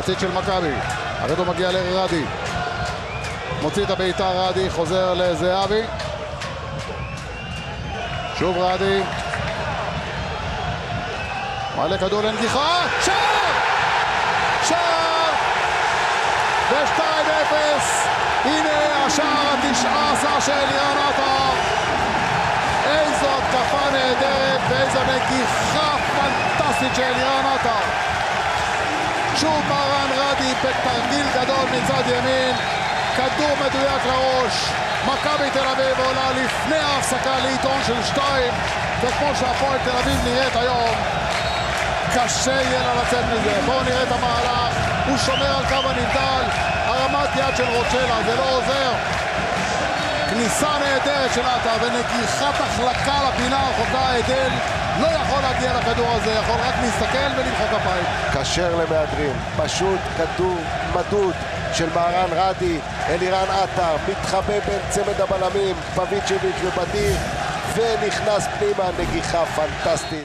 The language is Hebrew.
מחצית של מכבי. הכדור מגיע לרדי. מוציא את הבעיטה רדי, חוזר לזהבי. שוב רדי. מעלה כדור לנגיחה. שער! שער! ו-2-0. הנה השער ה-19 של אלירן עטר. איזו התקפה נהדרת ואיזו נגיחה פנטסטית של אלירן עטר. שוב מהרן רדי בתרגיל גדול מצד ימין. כדור מדויק לראש. מכבי תל אביב עולה לפני ההפסקה ליתרון של 2, וכמו שהפועל תל אביב נראית היום, קשה יהיה לה לצאת מזה. בואו נראה את המהלך. הוא שומר על קו הנבדל. הרמת יד של רוצ'לה, זה לא עוזר. כניסה נהדרת של עטר ונגיחת החלקה לפינה הרחוקה. עדל לא יכול להגיע לכדור הזה, יכול רק להסתכל ולמחוא כפיים. כשר למהדרין, פשוט כדור מדוד של מהרן רדי. אלירן עטר מתחבא בין צמד הבלמים פביצ'ביץ' ובדיר ונכנס פנימה. נגיחה פנטסטית.